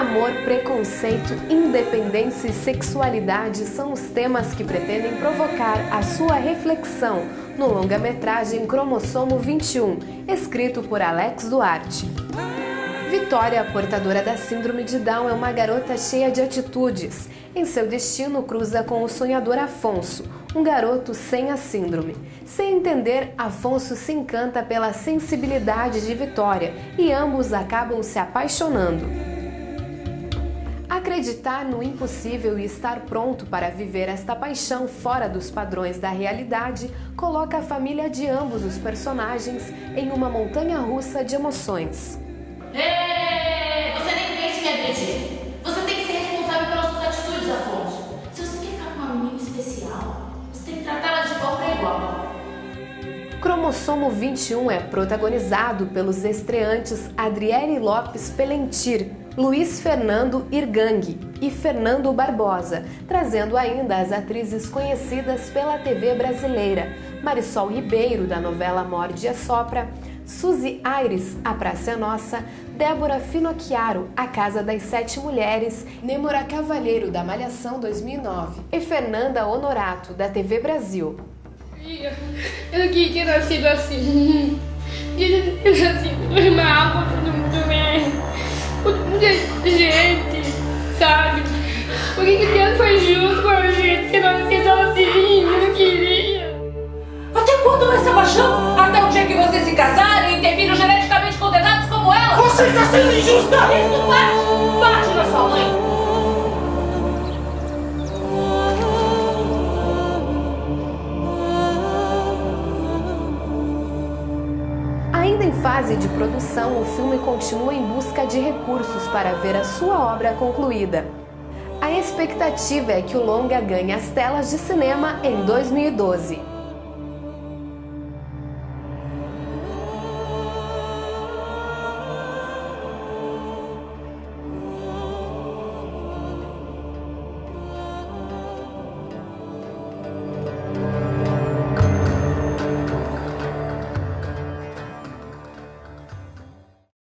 Amor, preconceito, independência e sexualidade são os temas que pretendem provocar a sua reflexão no longa-metragem Cromossomo 21, escrito por Alex Duarte. Vitória, portadora da síndrome de Down, é uma garota cheia de atitudes. Em seu destino, cruza com o sonhador Afonso, um garoto sem a síndrome. Sem entender, Afonso se encanta pela sensibilidade de Vitória e ambos acabam se apaixonando. Acreditar no impossível e estar pronto para viver esta paixão fora dos padrões da realidade coloca a família de ambos os personagens em uma montanha-russa de emoções. Ei, você nem pense em me agredir. Você tem que ser responsável pelas suas atitudes, Afonso. Se você quer ficar com uma menina especial, você tem que tratá-la de igual para igual. Cromossomo 21 é protagonizado pelos estreantes Adriele Lopes Pelentir, Luiz Fernando Irgang e Fernando Barbosa, trazendo ainda as atrizes conhecidas pela TV brasileira, Marisol Ribeiro, da novela Morde e Assopra, Suzy Aires, A Praça é Nossa, Débora Finocchiaro, A Casa das Sete Mulheres, Nêmora Cavalheiro, da Malhação 2009 e Fernanda Honorato, da TV Brasil. Eu não queria ter nascido assim. Eu ter nascido mal, muito bem. Muita gente, sabe? Por que Deus foi justo com a gente ter nascido assim? Eu não queria. Até quando vai essa paixão? Até o dia que vocês se casarem e ter filhos geneticamente condenados como ela? Você está sendo injusta! Isso bate! Bate na sua mãe! Ainda em fase de produção, o filme continua em busca de recursos para ver a sua obra concluída. A expectativa é que o longa ganhe as telas de cinema em 2012.